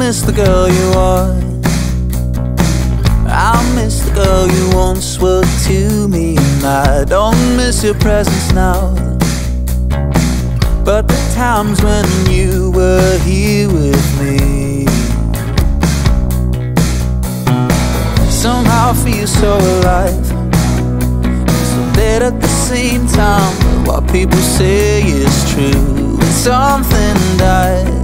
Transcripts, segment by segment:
miss the girl you are. I miss the girl you once were to me, and I don't miss your presence now, but the times when you were here with me. Somehow I feel so alive, so dead at the same time. What people say is true, and something died.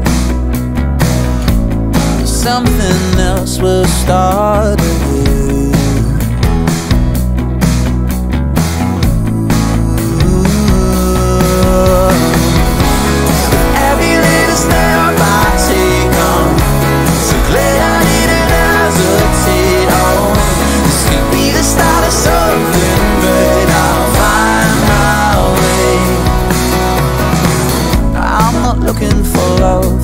Something else will start anew. Every little step I take on, so glad I didn't hesitate. Oh, this could be the start of something great. I'll find my way. I'm not looking for love,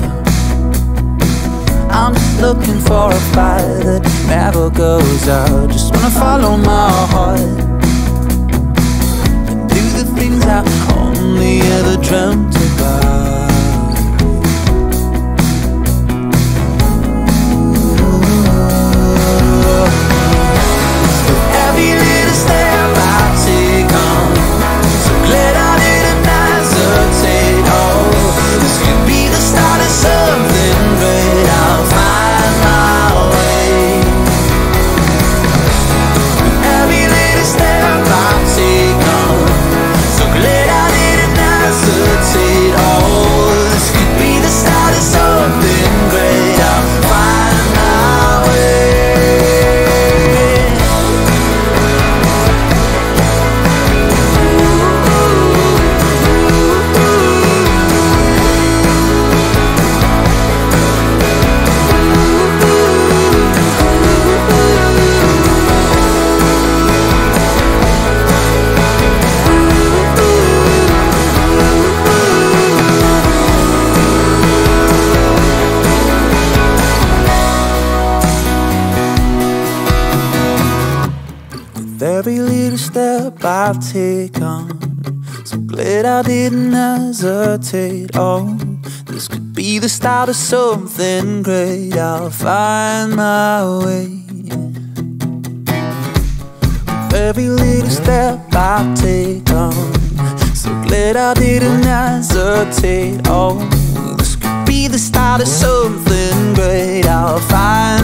I'm just looking for a fire that never goes out. Just wanna follow my heart and do the things I only ever dreamt about. So every little step I take on, so glad I didn't hesitate. Oh, this could be the start of something great. I'll find my way. Every little step I take on, so glad I didn't hesitate. Oh, this could be the start of something great. I'll find my way. Every little step I take on, so glad I didn't hesitate. Oh, this could be the start of something great. I'll find my way. Every little step I take on, so glad I didn't hesitate. Oh, this could be the start of something great. I'll find